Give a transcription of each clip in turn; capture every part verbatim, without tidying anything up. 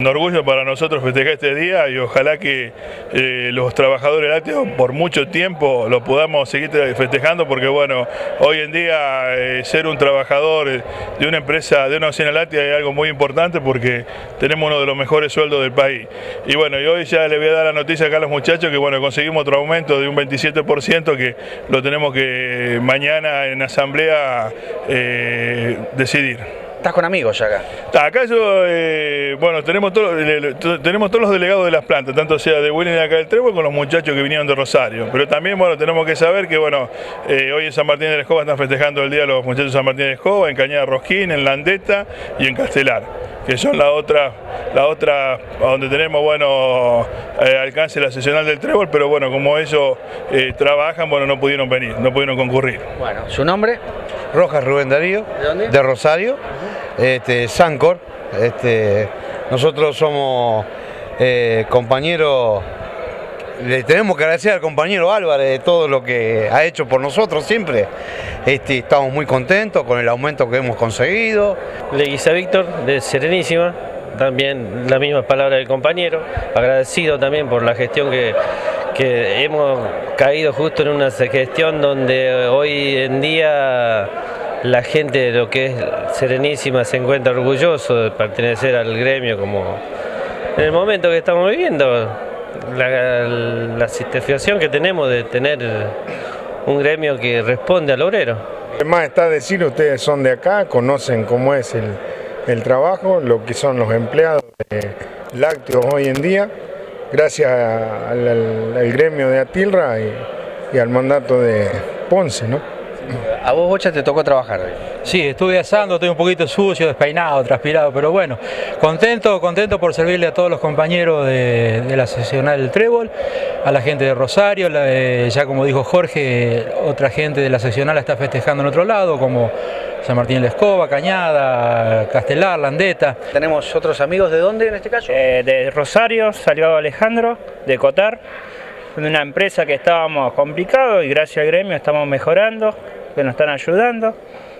Un orgullo para nosotros festejar este día y ojalá que eh, los trabajadores lácteos por mucho tiempo lo podamos seguir festejando, porque bueno, hoy en día eh, ser un trabajador de una empresa, de una usina láctea es algo muy importante porque tenemos uno de los mejores sueldos del país. Y bueno, y hoy ya le voy a dar la noticia acá a los muchachos que bueno, conseguimos otro aumento de un veintisiete por ciento que lo tenemos que mañana en asamblea eh, decidir. ¿Estás con amigos ya acá? Acá yo, eh, bueno, tenemos, todo, eh, tenemos todos los delegados de las plantas, tanto sea de Willing de acá del Trébol con los muchachos que vinieron de Rosario. Pero también, bueno, tenemos que saber que, bueno, eh, hoy en San Martín de la Escoba están festejando el día los muchachos de San Martín de la Escoba, en Cañada Rosquín, en Landeta y en Castelar, que son la otra, la otra donde tenemos, bueno, eh, alcance la seccional del Trébol, pero bueno, como ellos eh, trabajan, bueno, no pudieron venir, no pudieron concurrir. Bueno, ¿su nombre? Rojas Rubén Darío. ¿De dónde? De Rosario. Este, Sancor, este, nosotros somos eh, compañeros, le tenemos que agradecer al compañero Álvarez de todo lo que ha hecho por nosotros siempre. Este, estamos muy contentos con el aumento que hemos conseguido. Leguiza Víctor, de Serenísima, también la misma palabra del compañero, agradecido también por la gestión que, que hemos caído justo en una gestión donde hoy en día la gente de lo que es Serenísima se encuentra orgulloso de pertenecer al gremio, como en el momento que estamos viviendo, la, la situación que tenemos de tener un gremio que responde al obrero. Además está decir, ustedes son de acá, conocen cómo es el, el trabajo, lo que son los empleados de lácteos hoy en día, gracias al, al, al gremio de Atilra y, y al mandato de Ponce, ¿no? A vos, Bocha, te tocó trabajar hoy. Sí, estuve asando, estoy un poquito sucio, despeinado, transpirado, pero bueno, contento, contento por servirle a todos los compañeros de, de la seccional del Trébol, a la gente de Rosario, la, eh, ya como dijo Jorge, otra gente de la seccional está festejando en otro lado, como San Martín de la Escoba, Cañada, Castelar, Landeta. ¿Tenemos otros amigos de dónde en este caso? Eh, de Rosario salió Alejandro, de Cotar, de una empresa que estábamos complicados y gracias al gremio estamos mejorando, que nos están ayudando.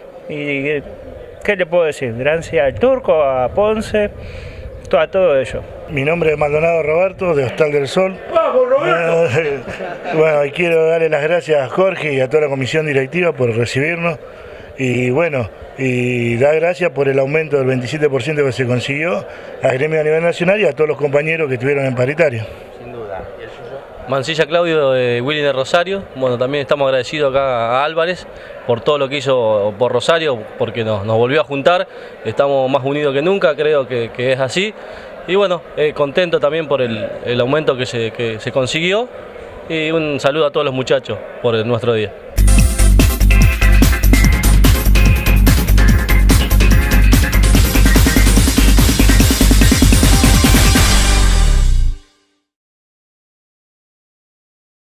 Y ¿qué le puedo decir? Gracias al Turco, a Ponce, a todo ello. Mi nombre es Maldonado Roberto, de Hostal del Sol. ¡Vamos, Roberto! Bueno, y quiero darle las gracias a Jorge y a toda la comisión directiva por recibirnos. Y bueno, y dar gracias por el aumento del veintisiete por ciento que se consiguió al gremio a nivel nacional y a todos los compañeros que estuvieron en paritario. Sin duda. ¿Y el suyo? Mancilla Claudio, de Willing de Rosario. Bueno, también estamos agradecidos acá a Álvarez por todo lo que hizo por Rosario, porque nos, nos volvió a juntar, estamos más unidos que nunca, creo que, que es así. Y bueno, eh, contento también por el, el aumento que se, que se consiguió y un saludo a todos los muchachos por el, nuestro día.